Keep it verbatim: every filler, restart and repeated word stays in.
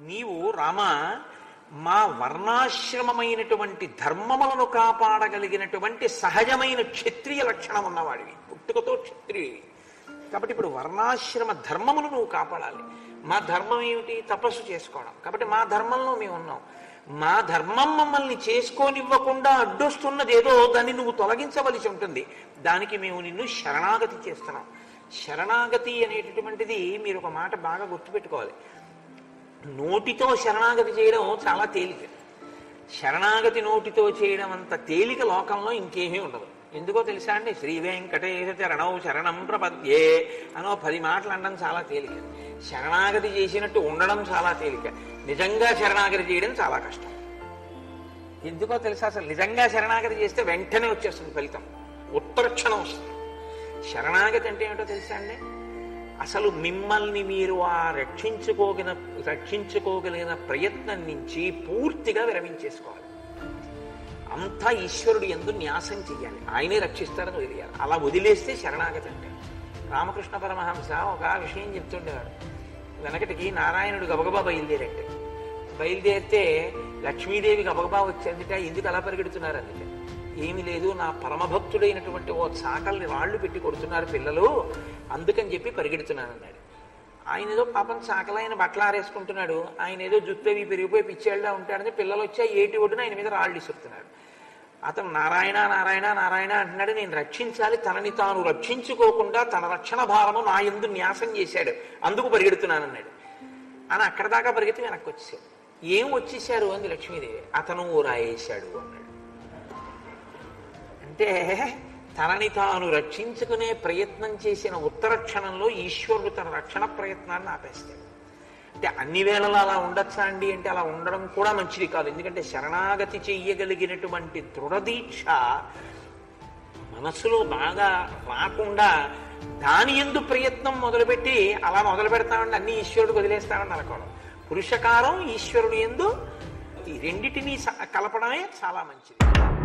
నీవు రామ మా వర్ణాశ్రమమైనటువంటి ధర్మములను కాపాడగలిగినటువంటి సహజమైన క్షత్రియ లక్షణం ఉన్నవాడివి, పుట్టుకతో క్షత్రియుడివి. కాబట్టి ఇప్పుడు వర్ణాశ్రమ ధర్మములు నువ్వు కాపాడాలి. మా ధర్మం ఏమిటి? తపస్సు చేసుకోవడం. కాబట్టి మా ధర్మంలో మేము ఉన్నాం. మా ధర్మం మమ్మల్ని చేసుకోనివ్వకుండా అడ్డొస్తున్నది ఏదో దాన్ని నువ్వు తొలగించవలసి ఉంటుంది. దానికి మేము నిన్ను శరణాగతి చేస్తున్నాం. శరణాగతి అనేటటువంటిది మీరు ఒక మాట బాగా గుర్తుపెట్టుకోవాలి. నోటితో శరణాగతి చేయడం చాలా తేలిక. శరణాగతి నోటితో చేయడం అంత తేలిక లోకంలో ఇంకేమీ ఉండదు. ఎందుకో తెలుసా అండి? శ్రీ వెంకటేశ చరణౌ శరణం ప్రపద్యే అనో పది మాటలు అనడం చాలా తేలిక. శరణాగతి చేసినట్టు ఉండడం చాలా తేలిక. నిజంగా శరణాగతి చేయడం చాలా కష్టం. ఎందుకో తెలుసా? అసలు నిజంగా శరణాగతి చేస్తే వెంటనే వచ్చేస్తుంది ఫలితం, ఉత్తరక్షణం వస్తుంది. శరణాగతి అంటే ఏమిటో తెలుసా అండి? అసలు మిమ్మల్ని మీరు ఆ రక్షించుకోగల రక్షించుకోగలిగిన ప్రయత్నం నుంచి పూర్తిగా విరమించేసుకోవాలి. అంతా ఈశ్వరుడు యందు న్యాసం చెయ్యాలి. ఆయనే రక్షిస్తాడని వదిలేయాలి. అలా వదిలేస్తే శరణాగతి అంటే. రామకృష్ణ పరమహంస ఒక విషయం చెప్తుండేవాడు. వెనకటికి నారాయణుడు గబగబా బయలుదేరంటే బయలుదేరితే లక్ష్మీదేవి గబగబా వచ్చేందుక ఎందుకు అలా పరిగెడుతున్నారు అందుకే. ఏమి లేదు, నా పరమభక్తుడైనటువంటి ఓ చాకల్ని రాళ్లు పెట్టి కొడుతున్నారు పిల్లలు, అందుకని చెప్పి పరిగెడుతున్నాను అన్నాడు. ఆయన ఏదో పాపం చాకలైన బట్టలు ఆరేసుకుంటున్నాడు. ఆయన ఏదో జుత్తవి పెరిగిపోయి పిచ్చేళ్ళ ఉంటాడని పిల్లలు వచ్చి ఆ ఏటి ఒడ్డున ఆయన మీద రాళ్ళు ఇసురుతున్నాడు. అతను నారాయణ నారాయణ నారాయణ అంటున్నాడు. నేను రక్షించాలి, తనని తాను రక్షించుకోకుండా తన రక్షణ భారము నా యందు న్యాసం చేశాడు, అందుకు పరిగెడుతున్నాను అన్నాడు. అని అక్కడ దాకా పరిగెత్తి వెనక్కి వచ్చేసాడు. ఏం వచ్చేసారు అంది లక్ష్మీదేవి. అతను రాయేశాడు అన్నాడు. అంటే తనని తాను రక్షించుకునే ప్రయత్నం చేసిన ఉత్తర క్షణంలో ఈశ్వరుడు తన రక్షణ ప్రయత్నాన్ని ఆపేస్తాడు. అంటే అన్ని వేళలా అలా ఉండొచ్చా అండి అంటే అలా ఉండడం కూడా మంచిది కాదు. ఎందుకంటే శరణాగతి చెయ్యగలిగినటువంటి దృఢదీక్ష మనసులో బాగా రాకుండా దాని యందు ప్రయత్నం మొదలుపెట్టి అలా మొదలు పెడతామండి అన్ని ఈశ్వరుడు వదిలేస్తామని అనుకోవడం. పురుషకారం ఈశ్వరుడు యందు ఈ రెండిటినీ కలపడమే చాలా మంచిది.